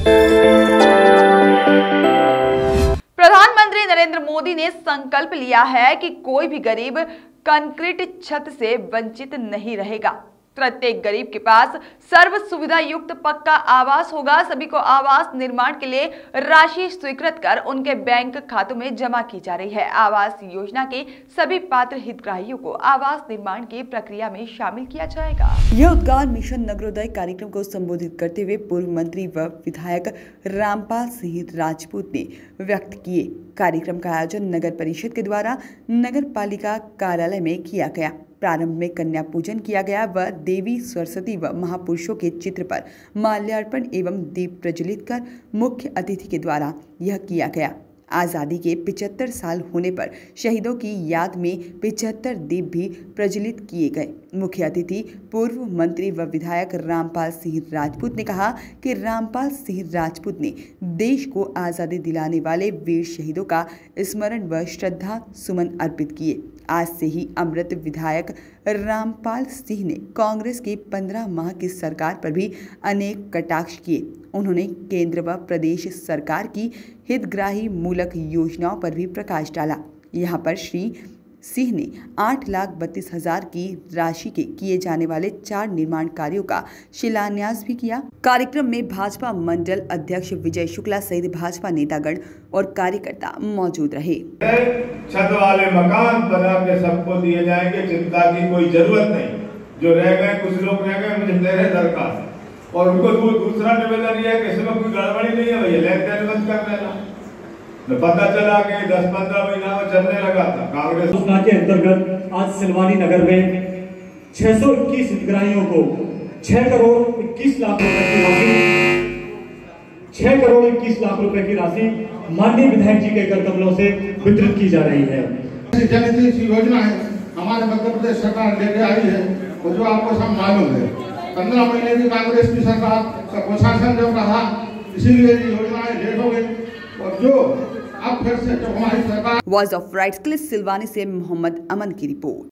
प्रधानमंत्री नरेंद्र मोदी ने संकल्प लिया है कि कोई भी गरीब कंक्रीट छत से वंचित नहीं रहेगा। प्रत्येक गरीब के पास सर्व सुविधा युक्त पक्का आवास होगा। सभी को आवास निर्माण के लिए राशि स्वीकृत कर उनके बैंक खातों में जमा की जा रही है। आवास योजना के सभी पात्र हितग्राहियों को आवास निर्माण की प्रक्रिया में शामिल किया जाएगा। यह उद्गार मिशन नगरोदय कार्यक्रम को संबोधित करते हुए पूर्व मंत्री व विधायक रामपाल सिंह राजपूत ने व्यक्त किए। कार्यक्रम का आयोजन नगर परिषद के द्वारा नगर पालिका कार्यालय में किया गया। प्रारंभ में कन्या पूजन किया गया व देवी, सरस्वती व महापुरुषों के चित्र पर माल्यार्पण एवं दीप प्रज्वलित कर मुख्य अतिथि के द्वारा यह किया गया। आज़ादी के 75 साल होने पर शहीदों की याद में 75 दीप भी प्रज्वलित किए गए। मुख्य अतिथि पूर्व मंत्री व विधायक रामपाल सिंह राजपूत ने कहा कि रामपाल सिंह राजपूत ने देश को आज़ादी दिलाने वाले वीर शहीदों का स्मरण व श्रद्धा सुमन अर्पित किए। आज से ही अमृत विधायक रामपाल सिंह ने कांग्रेस की 15 माह की सरकार पर भी अनेक कटाक्ष किए। उन्होंने केंद्र व प्रदेश सरकार की हितग्राही मूलक योजनाओं पर भी प्रकाश डाला। यहाँ पर श्री सिंह ने 8,32,000 की राशि के किए जाने वाले 4 निर्माण कार्यों का शिलान्यास भी किया। कार्यक्रम में भाजपा मंडल अध्यक्ष विजय शुक्ला सहित भाजपा नेतागण और कार्यकर्ता मौजूद रहे। छत वाले मकान बना के सबको दिए जाएंगे, चिंता की कोई जरूरत नहीं। जो रह गए, कुछ लोग रह गए, मुझे तेरे दरकार है। और उनको दूसरा निवेदन ये है कि इसमें कोई गड़बड़ी नहीं है भैया, लेन देन बंद कर देना। तो पता चला कि 10-15 महीना में चलने लगा था कांग्रेस योजना के अंतर्गत आज सिलवानी नगर में 621 हितग्राहियों को 6 करोड़ 21 लाख रुपए की राशि 6 करोड़ 21 लाख रुपए की राशि माननीय विधायक जी के कर कमलों से वितरित की जा रही है। जनहित योजना है, हमारे मध्य प्रदेश सरकार लेके आई है, वो जो आपको सब मालूम है। 15 महीने की कांग्रेस की सरकार का प्रशासन जब रहा, इसीलिए योजनाएं लेट हो गई। और जो अब फिर से जो हमारी सरकार वॉइस ऑफ राइट्स के लिए सिलवानी से मोहम्मद अमन की रिपोर्ट।